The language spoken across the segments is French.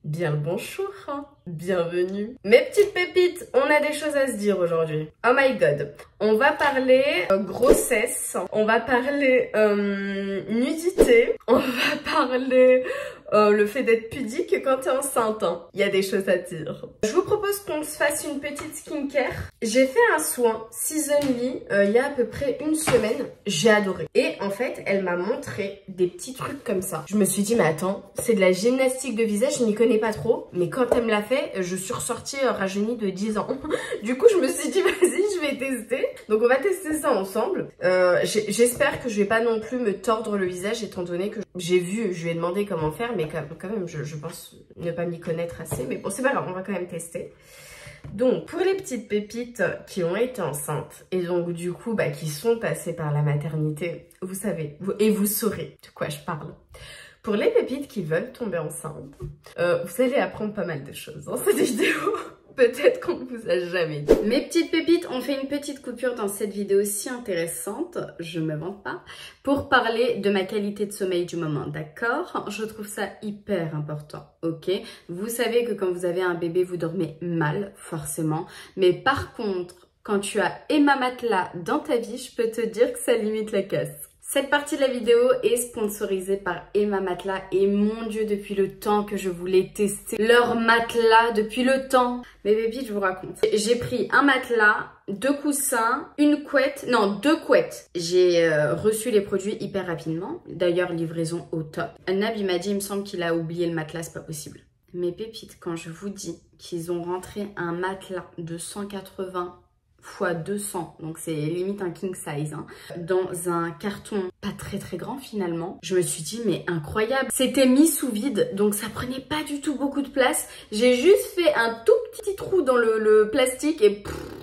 Bien le bonjour, hein. Bienvenue. Mes petites pépites, on a des choses à se dire aujourd'hui. Oh my god. On va parler grossesse, on va parler nudité, on va parler le fait d'être pudique quand t'es enceinte. Hein. Il y a des choses à dire. Je vous propose qu'on se fasse une petite skincare. J'ai fait un soin Seasonly il y a à peu près une semaine. J'ai adoré. Et en fait, elle m'a montré des petits trucs comme ça. Je me suis dit, mais attends, c'est de la gymnastique de visage, je n'y connais pas trop. Mais quand elle me l'a fait, je suis ressortie rajeunie de 10 ans. Du coup, je me suis dit, vas-y, je vais tester. Donc, on va tester ça ensemble. J'espère que je vais pas non plus me tordre le visage, étant donné que j'ai vu, je lui ai demandé comment faire, mais quand même, je pense ne pas m'y connaître assez. Mais bon, c'est pas grave, on va quand même tester. Donc, pour les petites pépites qui ont été enceintes et donc du coup, qui sont passées par la maternité, vous savez, et vous saurez de quoi je parle. Pour les pépites qui veulent tomber enceintes, vous allez apprendre pas mal de choses dans cette vidéo. Peut-être qu'on ne vous a jamais dit. Mes petites pépites, on fait une petite coupure dans cette vidéo si intéressante, je me vante pas, pour parler de ma qualité de sommeil du moment, d'accord? Je trouve ça hyper important, ok? Vous savez que quand vous avez un bébé, vous dormez mal, forcément. Mais par contre, quand tu as Emma Matelas dans ta vie, je peux te dire que ça limite la casse. Cette partie de la vidéo est sponsorisée par Emma Matelas et mon Dieu, depuis le temps que je voulais tester leur matelas, depuis le temps. Mais baby, je vous raconte. J'ai pris un matelas, 2 coussins, une couette, non 2 couettes. J'ai reçu les produits hyper rapidement. D'ailleurs, livraison au top. Nab, il m'a dit, il me semble qu'il a oublié le matelas, c'est pas possible. Mes pépites, quand je vous dis qu'ils ont rentré un matelas de 180 x 200, donc c'est limite un king size, hein, dans un carton pas très grand finalement. Je me suis dit mais incroyable. C'était mis sous vide, donc ça prenait pas du tout beaucoup de place. J'ai juste fait un tout petit trou dans le plastique et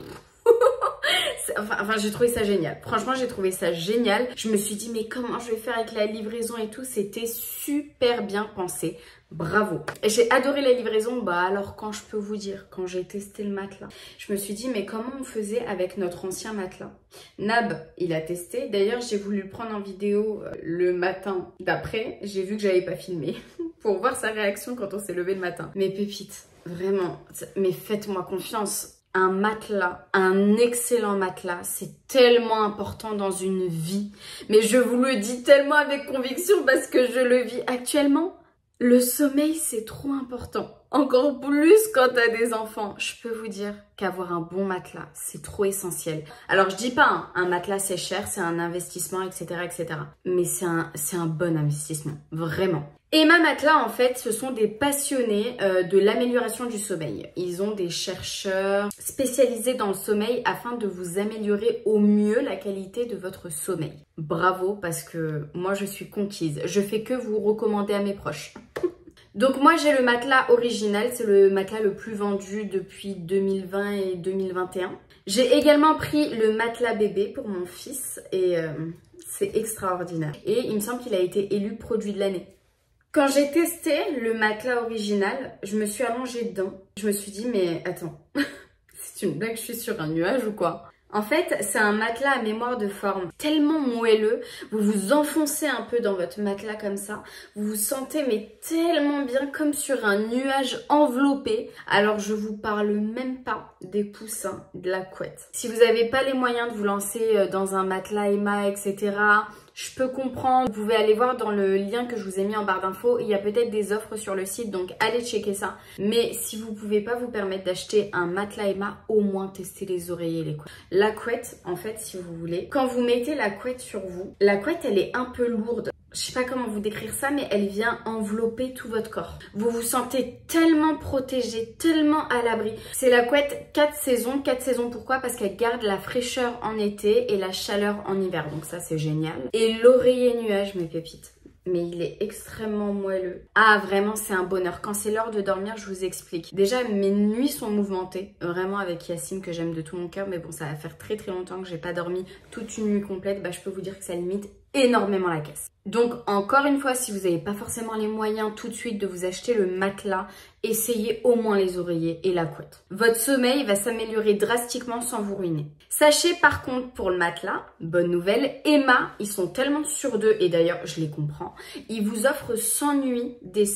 Enfin, j'ai trouvé ça génial. Franchement, j'ai trouvé ça génial. Je me suis dit, mais comment je vais faire avec la livraison et tout? C'était super bien pensé. Bravo. J'ai adoré la livraison. Alors, quand je peux vous dire, quand j'ai testé le matelas, je me suis dit, mais comment on faisait avec notre ancien matelas? Nab, il a testé. D'ailleurs, j'ai voulu le prendre en vidéo le matin d'après. J'ai vu que j'avais pas filmé pour voir sa réaction quand on s'est levé le matin. Mais pépites, vraiment, mais faites-moi confiance. Un matelas, un excellent matelas, c'est tellement important dans une vie. Mais je vous le dis tellement avec conviction parce que je le vis actuellement. Le sommeil, c'est trop important. Encore plus quand t'as des enfants. Je peux vous dire qu'avoir un bon matelas, c'est trop essentiel. Alors, je dis pas, hein, un matelas, c'est cher, c'est un investissement, etc., etc. Mais c'est un bon investissement, vraiment. Emma Matelas, en fait, ce sont des passionnés de l'amélioration du sommeil. Ils ont des chercheurs spécialisés dans le sommeil afin de vous améliorer au mieux la qualité de votre sommeil. Bravo, parce que moi, je suis conquise. Je fais que vous recommander à mes proches. Donc moi, j'ai le matelas original. C'est le matelas le plus vendu depuis 2020 et 2021. J'ai également pris le matelas bébé pour mon fils et c'est extraordinaire. Et il me semble qu'il a été élu produit de l'année. Quand j'ai testé le matelas original, je me suis allongée dedans. Je me suis dit, mais attends, c'est une blague, je suis sur un nuage ou quoi? En fait, c'est un matelas à mémoire de forme tellement moelleux. Vous vous enfoncez un peu dans votre matelas comme ça. Vous vous sentez mais tellement bien comme sur un nuage enveloppé. Alors, je vous parle même pas des coussins, de la couette. Si vous n'avez pas les moyens de vous lancer dans un matelas Emma, etc., je peux comprendre. Vous pouvez aller voir dans le lien que je vous ai mis en barre d'infos. Il y a peut-être des offres sur le site, donc allez checker ça. Mais si vous pouvez pas vous permettre d'acheter un matelas Emma, au moins testez les oreillers et les couettes. La couette, en fait, si vous voulez, quand vous mettez la couette sur vous, la couette, elle est un peu lourde. Je sais pas comment vous décrire ça, mais elle vient envelopper tout votre corps. Vous vous sentez tellement protégé, tellement à l'abri. C'est la couette 4 saisons. 4 saisons, pourquoi? Parce qu'elle garde la fraîcheur en été et la chaleur en hiver. Donc ça, c'est génial. Et l'oreiller nuage, mes pépites. Mais il est extrêmement moelleux. Ah, vraiment, c'est un bonheur. Quand c'est l'heure de dormir, je vous explique. Déjà, mes nuits sont mouvementées. Vraiment avec Yacine, que j'aime de tout mon cœur. Mais bon, ça va faire très longtemps que j'ai pas dormi toute une nuit complète. Je peux vous dire que ça limite énormément la caisse. Donc, encore une fois, si vous n'avez pas forcément les moyens tout de suite de vous acheter le matelas, essayez au moins les oreillers et la couette. Votre sommeil va s'améliorer drastiquement sans vous ruiner. Sachez par contre pour le matelas, bonne nouvelle, Emma, ils sont tellement sûrs d'eux, et d'ailleurs je les comprends, ils vous offrent 100 nuits d'essai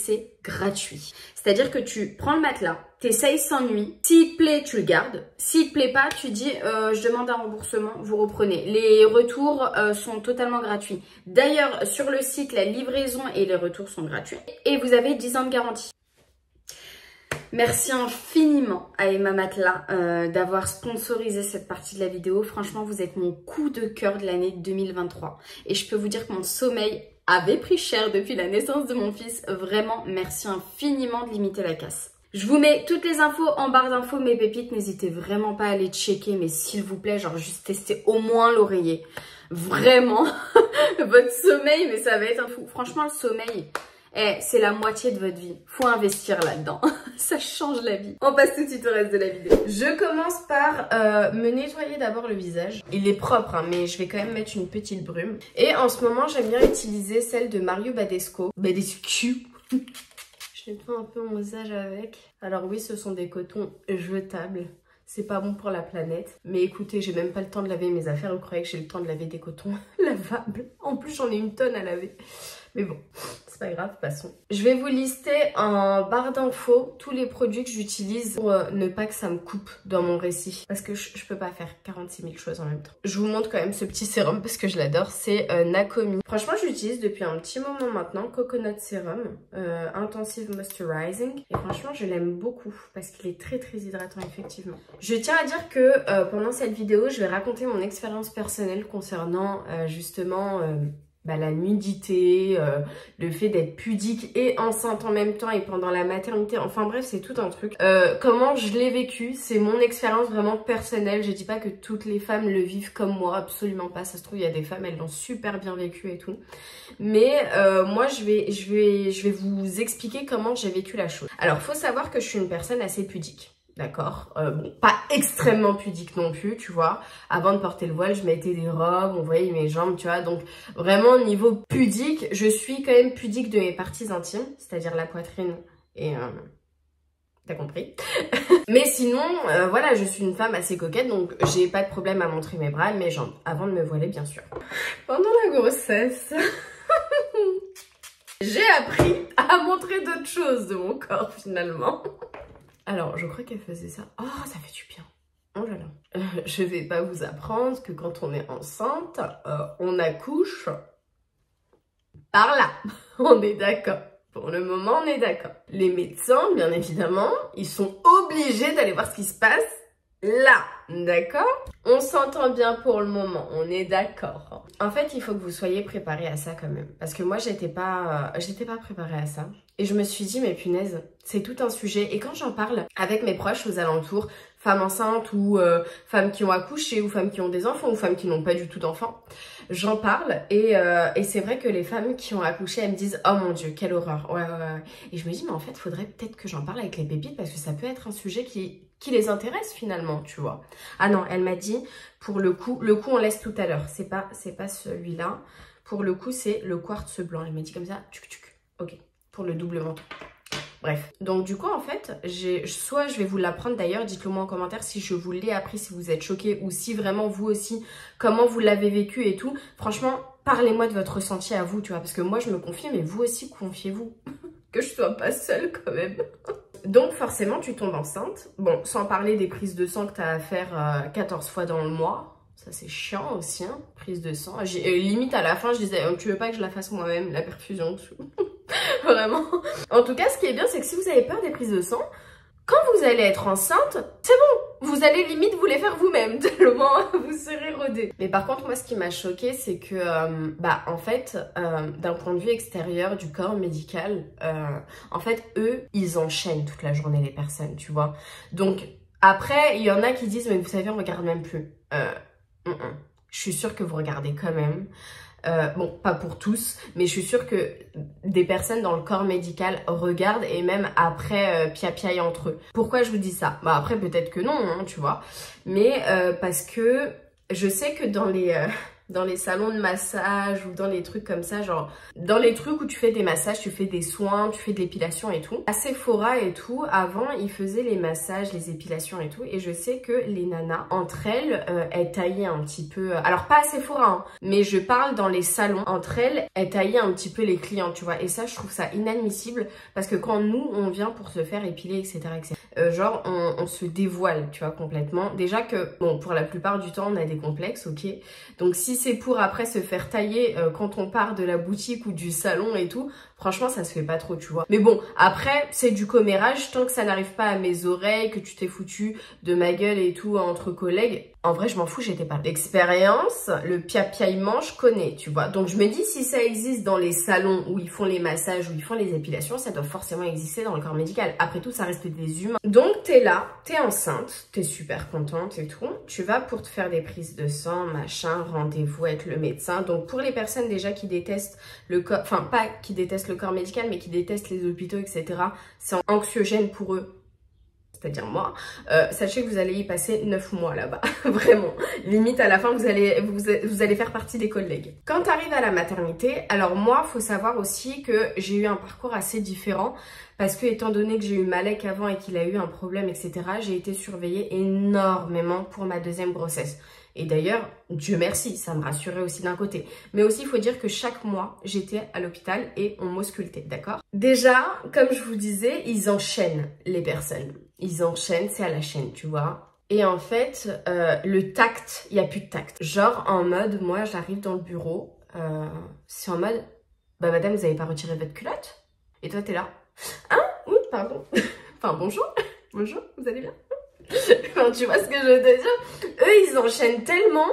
gratuit. C'est-à-dire que tu prends le matelas, t'essayes sans nuit, s'il te plaît, tu le gardes. S'il te plaît pas, tu dis je demande un remboursement, vous reprenez. Les retours sont totalement gratuits. D'ailleurs, sur le site, la livraison et les retours sont gratuits. Et vous avez 10 ans de garantie. Merci infiniment à Emma Matelas d'avoir sponsorisé cette partie de la vidéo. Franchement, vous êtes mon coup de cœur de l'année 2023. Et je peux vous dire que mon sommeil avait pris cher depuis la naissance de mon fils. Vraiment, merci infiniment de limiter la casse. Je vous mets toutes les infos en barre d'infos, mes pépites. N'hésitez vraiment pas à les checker, mais s'il vous plaît, genre juste testez au moins l'oreiller. Vraiment, votre sommeil, mais ça va être un fou. Franchement, le sommeil... c'est la moitié de votre vie. Faut investir là-dedans. Ça change la vie. On passe tout de suite au reste de la vidéo. Je commence par me nettoyer d'abord le visage. Il est propre, hein, mais je vais quand même mettre une petite brume. Et en ce moment, j'aime bien utiliser celle de Mario Badescu. Je nettoie un peu mon visage avec. Alors oui, ce sont des cotons jetables. C'est pas bon pour la planète. Mais écoutez, j'ai même pas le temps de laver mes affaires. Vous croyez que j'ai le temps de laver des cotons lavables? En plus, j'en ai une tonne à laver. Mais bon, c'est pas grave, passons. Je vais vous lister en barre d'infos tous les produits que j'utilise pour ne pas que ça me coupe dans mon récit. Parce que je peux pas faire 46 000 choses en même temps. Je vous montre quand même ce petit sérum parce que je l'adore. C'est Nakomi. Franchement, j'utilise depuis un petit moment maintenant. Coconut Serum, Intensive Moisturizing. Et franchement, je l'aime beaucoup parce qu'il est très très hydratant effectivement. Je tiens à dire que pendant cette vidéo, je vais raconter mon expérience personnelle concernant justement... la nudité, le fait d'être pudique et enceinte en même temps et pendant la maternité, enfin bref c'est tout un truc. Comment je l'ai vécu, c'est mon expérience vraiment personnelle, je dis pas que toutes les femmes le vivent comme moi, absolument pas, ça se trouve il y a des femmes elles l'ont super bien vécu et tout. Mais moi je vais vous expliquer comment j'ai vécu la chose. Alors faut savoir que je suis une personne assez pudique. D'accord, bon, pas extrêmement pudique non plus, tu vois. Avant de porter le voile, je mettais des robes, on voyait mes jambes, tu vois. Donc, vraiment, niveau pudique, je suis quand même pudique de mes parties intimes, c'est-à-dire la poitrine et... T'as compris. Mais sinon, voilà, je suis une femme assez coquette, donc j'ai pas de problème à montrer mes bras et mes jambes. Avant de me voiler, bien sûr. Pendant la grossesse... j'ai appris à montrer d'autres choses de mon corps, finalement. Alors, je crois qu'elle faisait ça. Oh, ça fait du bien. Oh là là. Je vais pas vous apprendre que quand on est enceinte, on accouche par là. On est d'accord. Pour le moment, on est d'accord. Les médecins, bien évidemment, ils sont obligés d'aller voir ce qui se passe là. D'accord? On s'entend bien pour le moment. On est d'accord. En fait, il faut que vous soyez préparés à ça quand même. Parce que moi, j'étais pas préparée à ça. Et je me suis dit, mais punaise, c'est tout un sujet. Et quand j'en parle avec mes proches aux alentours, femmes enceintes ou femmes qui ont accouché ou femmes qui ont des enfants ou femmes qui n'ont pas du tout d'enfants, j'en parle. Et c'est vrai que les femmes qui ont accouché, elles me disent, oh mon Dieu, quelle horreur. Ouais. Et je me dis, mais en fait, faudrait peut-être que j'en parle avec les pépites parce que ça peut être un sujet qui les intéresse finalement, tu vois. Ah non, elle m'a dit, pour le coup on laisse tout à l'heure. C'est pas celui-là. Pour le coup, c'est le quartz blanc. Elle m'a dit comme ça, tuc tuc. Ok. Pour le double menton. Bref. Donc du coup en fait, soit je vais vous l'apprendre d'ailleurs, dites-le moi en commentaire si je vous l'ai appris, si vous êtes choqués ou si vraiment vous aussi, comment vous l'avez vécu et tout. Franchement, parlez-moi de votre ressenti à vous, tu vois, parce que moi je me confie, mais vous aussi confiez-vous. Que je sois pas seule quand même. Donc forcément tu tombes enceinte. Bon, sans parler des prises de sang que tu as à faire 14 fois dans le mois. Ça c'est chiant aussi, hein, prise de sang. Limite à la fin je disais, tu veux pas que je la fasse moi-même, la perfusion, tout. Vraiment. En tout cas, ce qui est bien, c'est que si vous avez peur des prises de sang, quand vous allez être enceinte, c'est bon. Vous allez limite vous les faire vous-même, tellement vous serez rodé. Mais par contre, moi, ce qui m'a choquée, c'est que, en fait, d'un point de vue extérieur du corps médical, en fait, eux, ils enchaînent toute la journée les personnes, tu vois. Donc, après, il y en a qui disent, mais vous savez, on regarde même plus. Je suis sûre que vous regardez quand même. Bon, pas pour tous, mais je suis sûre que des personnes dans le corps médical regardent et même après piapiaillent entre eux. Pourquoi je vous dis ça? Bah après peut-être que non, hein, tu vois. Mais parce que je sais que dans les dans les salons de massage ou dans les trucs comme ça, genre dans les trucs où tu fais des massages, tu fais des soins, tu fais de l'épilation et tout. À Sephora et tout, avant, ils faisaient les massages, les épilations et tout. Et je sais que les nanas, entre elles, elles taillaient un petit peu... Alors pas à Sephora, hein, mais je parle dans les salons. Entre elles, elles taillaient un petit peu les clients, tu vois. Et ça, je trouve ça inadmissible parce que quand nous, on vient pour se faire épiler, etc., genre, on se dévoile, tu vois, complètement. Déjà que, bon, pour la plupart du temps, on a des complexes, ok. Donc, si c'est pour après se faire tailler quand on part de la boutique ou du salon et tout, franchement, ça se fait pas trop, tu vois. Mais bon, après, c'est du commérage. Tant que ça n'arrive pas à mes oreilles, que tu t'es foutu de ma gueule et tout entre collègues, en vrai, je m'en fous, j'étais pas là. L'expérience, le piapiaillement, je connais, tu vois. Donc, je me dis, si ça existe dans les salons où ils font les massages, où ils font les épilations, ça doit forcément exister dans le corps médical. Après tout, ça reste des humains. Donc, t'es là, t'es enceinte, t'es super contente et tout. Tu vas pour te faire des prises de sang, machin, rendez-vous avec le médecin. Donc, pour les personnes déjà qui détestent le corps, enfin, pas qui détestent le corps médical, mais qui détestent les hôpitaux, etc., c'est anxiogène pour eux. C'est-à-dire moi, sachez que vous allez y passer 9 mois là-bas, vraiment. Limite à la fin, vous allez faire partie des collègues. Quand tu arrives à la maternité, alors moi, faut savoir aussi que j'ai eu un parcours assez différent parce que étant donné que j'ai eu Malek avant et qu'il a eu un problème, etc., j'ai été surveillée énormément pour ma deuxième grossesse. Et d'ailleurs, Dieu merci, ça me rassurait aussi d'un côté. Mais aussi, il faut dire que chaque mois, j'étais à l'hôpital et on m'auscultait, d'accord? Déjà, comme je vous disais, ils enchaînent les personnes. Ils enchaînent, c'est à la chaîne, tu vois. Et en fait, le tact, il n'y a plus de tact. Genre en mode, moi, j'arrive dans le bureau, c'est en mode, bah madame, vous n'avez pas retiré votre culotte? Et toi, t'es là. Hein? Oui, pardon. Enfin, bonjour. Bonjour, vous allez bien? Enfin, tu vois ce que je veux te dire? Eux, ils enchaînent tellement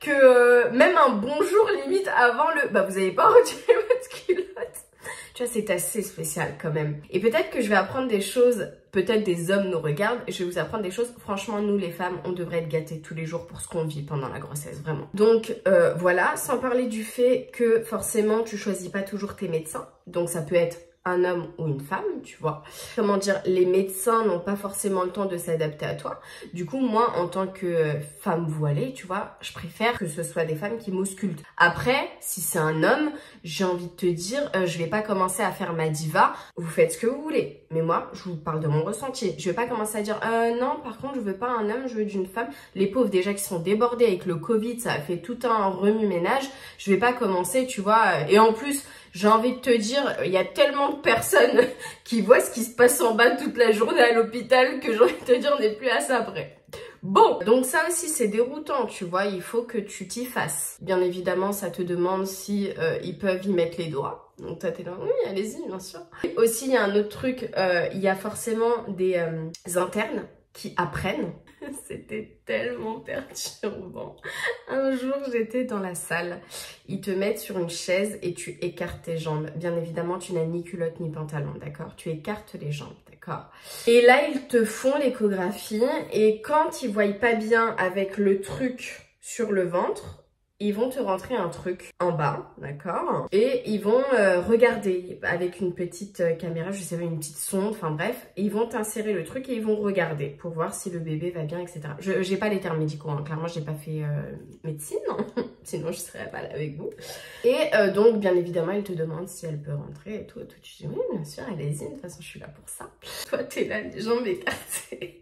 que même un bonjour limite avant le... Bah, vous n'avez pas retiré votre culotte. Tu vois, c'est assez spécial quand même. Et peut-être que je vais apprendre des choses, peut-être des hommes nous regardent, et je vais vous apprendre des choses. Franchement, nous les femmes, on devrait être gâtés tous les jours pour ce qu'on vit pendant la grossesse, vraiment. Donc voilà, sans parler du fait que forcément, tu choisis pas toujours tes médecins. Donc ça peut être un homme ou une femme, tu vois. Comment dire, les médecins n'ont pas forcément le temps de s'adapter à toi. Du coup, moi, en tant que femme voilée, tu vois, je préfère que ce soit des femmes qui m'auscultent. Après, si c'est un homme, j'ai envie de te dire, je vais pas commencer à faire ma diva. Vous faites ce que vous voulez. Mais moi, je vous parle de mon ressenti. Je vais pas commencer à dire, non, par contre, je veux pas un homme, je veux d'une femme. Les pauvres, déjà, qui sont débordés avec le Covid, ça a fait tout un remue-ménage. Je vais pas commencer, tu vois. Et en plus, j'ai envie de te dire, il y a tellement de personnes qui voient ce qui se passe en bas toute la journée à l'hôpital que j'ai envie de te dire, on n'est plus à ça près. Bon, donc ça aussi c'est déroutant, tu vois, il faut que tu t'y fasses. Bien évidemment, ça te demande si ils peuvent y mettre les doigts. Donc toi t'es là, oui, allez-y, bien sûr. Aussi, il y a un autre truc, il y a forcément des internes qui apprennent. C'était tellement perturbant. Un jour, j'étais dans la salle. Ils te mettent sur une chaise et tu écartes tes jambes. Bien évidemment, tu n'as ni culotte ni pantalon, d'accord? Tu écartes les jambes, d'accord? Et là, ils te font l'échographie et quand ils voient pas bien avec le truc sur le ventre, ils vont te rentrer un truc en bas, d'accord? Et ils vont regarder avec une petite caméra, je sais pas, une petite sonde, enfin bref. Et ils vont t'insérer le truc et ils vont regarder pour voir si le bébé va bien, etc. J'ai pas les termes médicaux, hein. Clairement, j'ai pas fait médecine, hein. Sinon je serais pas là avec vous. Et donc, bien évidemment, ils te demandent si elle peut rentrer et tout. Tu dis, oui, bien sûr, allez-y, de toute façon, je suis là pour ça. Toi, t'es là, les jambes écartées.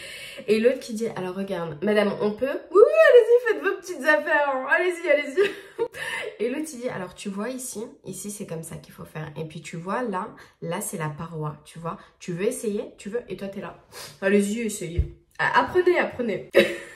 Et l'autre qui dit, alors regarde, madame, on peut? Oui, allez-y, faites vos petites affaires, hein. Allez-y, allez-y. Et l'autre il dit, alors tu vois ici c'est comme ça qu'il faut faire. Et puis tu vois là c'est la paroi, tu vois. Tu veux essayer? Tu veux? Et toi t'es là. Allez-y, essayez. Apprenez, apprenez.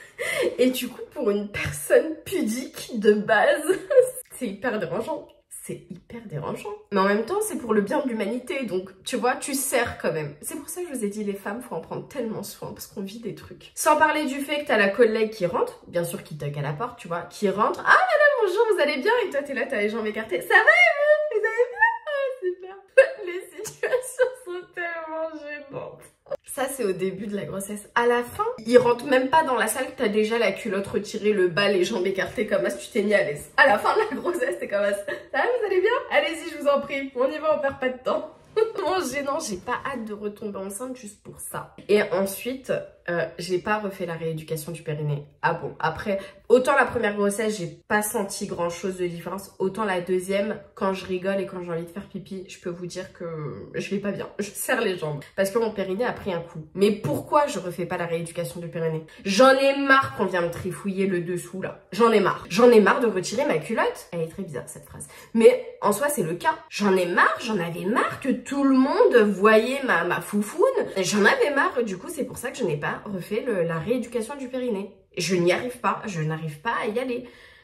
Et du coup, pour une personne pudique de base, c'est hyper dérangeant. C'est hyper dérangeant. Mais en même temps, c'est pour le bien de l'humanité. Donc, tu vois, tu sers quand même. C'est pour ça que je vous ai dit, les femmes, faut en prendre tellement soin parce qu'on vit des trucs. Sans parler du fait que t'as la collègue qui rentre, bien sûr qui toque à la porte, tu vois, qui rentre. Ah, madame, bonjour, vous allez bien? Et toi, t'es là, t'as les jambes écartées. Ça va, vous allez bien? Ah, super. Les situations sont tellement gênantes. Ça, c'est au début de la grossesse. À la fin, ils rentrent même pas dans la salle que t'as déjà la culotte retirée, le bas, les jambes écartées, comme ça, tu t'es mis à l'aise. À la fin de la grossesse, c'est comme ça. Ça va, vous allez bien? Allez-y, je vous en prie. On y va, on perd pas de temps. Mon gênant, j'ai pas hâte de retomber enceinte juste pour ça. Et ensuite, j'ai pas refait la rééducation du périnée. Ah bon, après, autant la première grossesse, j'ai pas senti grand chose de différence, autant la deuxième, quand je rigole et quand j'ai envie de faire pipi, je peux vous dire que je vais pas bien. Je serre les jambes parce que mon périnée a pris un coup. Mais pourquoi je refais pas la rééducation du périnée? J'en ai marre qu'on vienne me trifouiller le dessous là. J'en ai marre. J'en ai marre de retirer ma culotte. Elle est très bizarre cette phrase. Mais en soi, c'est le cas. J'en ai marre, j'en avais marre que tout le monde voyait ma foufoune. J'en avais marre. Du coup, c'est pour ça que je n'ai pas refait la rééducation du périnée. Je n'y arrive pas. Je n'arrive pas à y aller.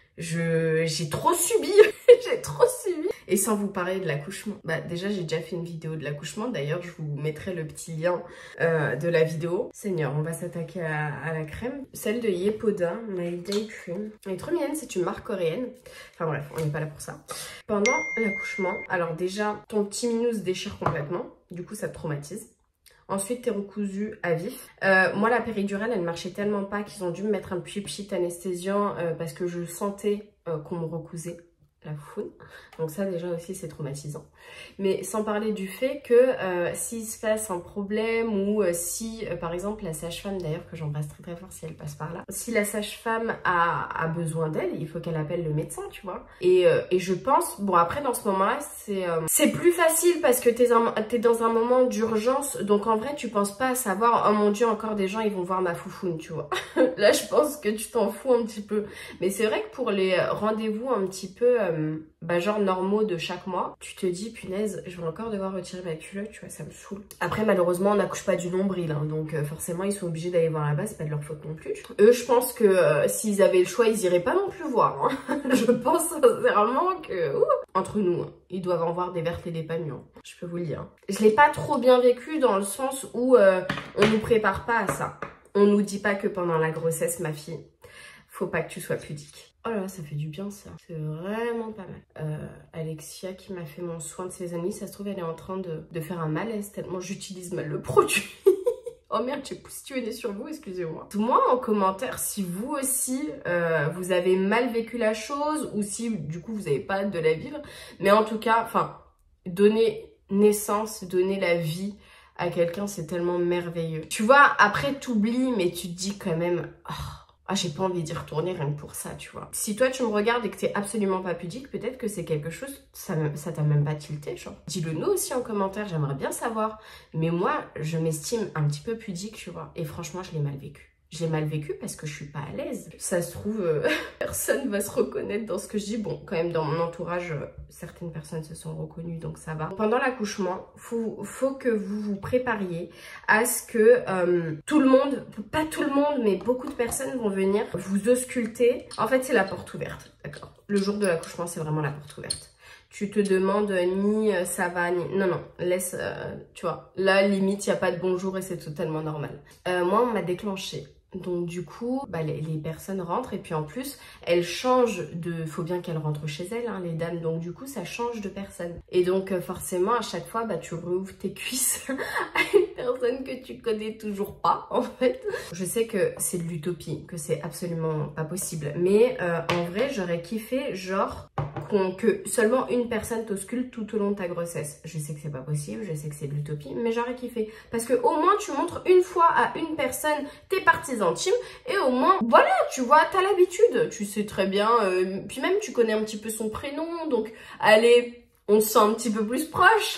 J'ai trop subi. J'ai trop subi. Et sans vous parler de l'accouchement. Bah déjà, j'ai déjà fait une vidéo de l'accouchement. D'ailleurs, je vous mettrai le petit lien de la vidéo. Seigneur, on va s'attaquer à la crème. Celle de Yepoda, My Day Cream. Elle est trop mignonne, c'est une marque coréenne. Enfin bref, on n'est pas là pour ça. Pendant l'accouchement, alors déjà, ton petit minou se déchire complètement. Du coup, ça te traumatise. Ensuite, t'es recousu à vif. Moi, la péridurale, elle ne marchait tellement pas qu'ils ont dû me mettre un petit anesthésiant parce que je sentais qu'on me recousait la foune. Donc ça, déjà aussi, c'est traumatisant. Mais sans parler du fait que s'il se passe un problème ou si, par exemple, la sage-femme, d'ailleurs, que j'embrasse très très fort si elle passe par là, si la sage-femme a besoin d'aide, il faut qu'elle appelle le médecin, tu vois. Et je pense, bon, après, dans ce moment-là, c'est plus facile parce que t'es dans un moment d'urgence. Donc, en vrai, tu penses pas à savoir, oh mon Dieu, encore des gens, ils vont voir ma foufoune, tu vois. Là, je pense que tu t'en fous un petit peu. Mais c'est vrai que pour les rendez-vous un petit peu, genre normaux de chaque mois, tu te dis, punaise, je vais encore devoir retirer ma culotte, tu vois, ça me saoule. Après, malheureusement, on n'accouche pas du nombril, hein, donc forcément, ils sont obligés d'aller voir là-bas, c'est pas de leur faute non plus. Eux, je pense que s'ils avaient le choix, ils iraient pas non plus voir. Hein. Je pense sincèrement que, entre nous, hein, ils doivent en voir des vertes et des pas mûres. Je peux vous le dire. Je l'ai pas trop bien vécu dans le sens où on nous prépare pas à ça. On nous dit pas que pendant la grossesse, ma fille, faut pas que tu sois pudique. Oh là là, ça fait du bien ça. C'est vraiment pas mal. Alexia qui m'a fait mon soin de ses amis, ça se trouve elle est en train de faire un malaise tellement j'utilise mal le produit. Oh merde, j'ai poussé nez sur vous, excusez-moi. Dites-moi en commentaire si vous aussi, vous avez mal vécu la chose ou si du coup vous n'avez pas hâte de la vivre. Mais en tout cas, enfin, donner naissance, donner la vie à quelqu'un, c'est tellement merveilleux. Tu vois, après t'oublies, mais tu te dis quand même... Oh, ah, j'ai pas envie d'y retourner rien que pour ça, tu vois. Si toi, tu me regardes et que t'es absolument pas pudique, peut-être que c'est quelque chose, ça t'a même pas tilté, genre. Dis-le nous aussi en commentaire, j'aimerais bien savoir. Mais moi, je m'estime un petit peu pudique, tu vois. Et franchement, je l'ai mal vécu. J'ai mal vécu parce que je suis pas à l'aise. Ça se trouve, personne va se reconnaître dans ce que je dis. Bon, quand même, dans mon entourage, certaines personnes se sont reconnues, donc ça va. Pendant l'accouchement, faut que vous vous prépariez à ce que tout le monde, pas tout le monde, mais beaucoup de personnes vont venir vous ausculter. En fait, c'est la porte ouverte, d'accord? Le jour de l'accouchement, c'est vraiment la porte ouverte. Tu te demandes ni ça va, ni... Non, laisse, tu vois. Là, limite, il n'y a pas de bonjour et c'est totalement normal. Moi, on m'a déclenché. Donc du coup, les personnes rentrent et puis en plus, elles changent de... Faut bien qu'elles rentrent chez elles, hein, les dames. Donc du coup, ça change de personne. Et donc forcément, à chaque fois, tu rouvres tes cuisses à une personne que tu connais toujours pas, en fait. Je sais que c'est de l'utopie, que c'est absolument pas possible. Mais en vrai, j'aurais kiffé, genre... que seulement une personne t'ausculte tout au long de ta grossesse. Je sais que c'est pas possible, je sais que c'est de l'utopie, mais j'aurais kiffé. Parce que au moins tu montres une fois à une personne tes parties intimes et au moins, voilà, tu vois, t'as l'habitude. Tu sais très bien, puis même tu connais un petit peu son prénom, donc allez, on se sent un petit peu plus proche.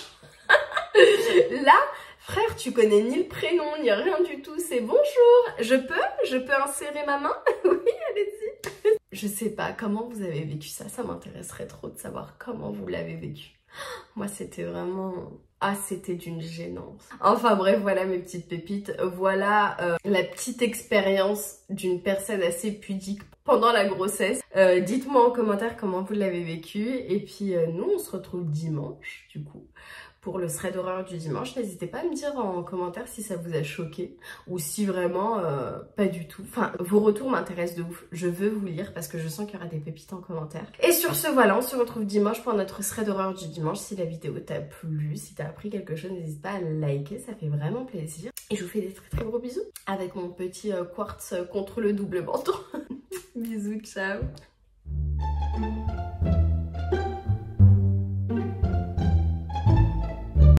Là, frère, tu connais ni le prénom, ni rien du tout, c'est bonjour. Je peux insérer ma main? Oui, allez-y. Je sais pas comment vous avez vécu ça, ça m'intéresserait trop de savoir comment vous l'avez vécu. Moi, c'était vraiment... Ah, c'était d'une gênance. Enfin bref, voilà mes petites pépites. Voilà la petite expérience d'une personne assez pudique pendant la grossesse. Dites-moi en commentaire comment vous l'avez vécu. Et puis nous, on se retrouve dimanche, du coup, pour le thread d'horreur du dimanche. N'hésitez pas à me dire en commentaire si ça vous a choqué ou si vraiment pas du tout. Enfin, vos retours m'intéressent de ouf. Je veux vous lire parce que je sens qu'il y aura des pépites en commentaire. Et sur ce, voilà, on se retrouve dimanche pour notre thread d'horreur du dimanche. Si la vidéo t'a plu, si t'as appris quelque chose, n'hésite pas à liker, ça fait vraiment plaisir. Et je vous fais des très très gros bisous avec mon petit quartz contre le double menton. Bisous, ciao.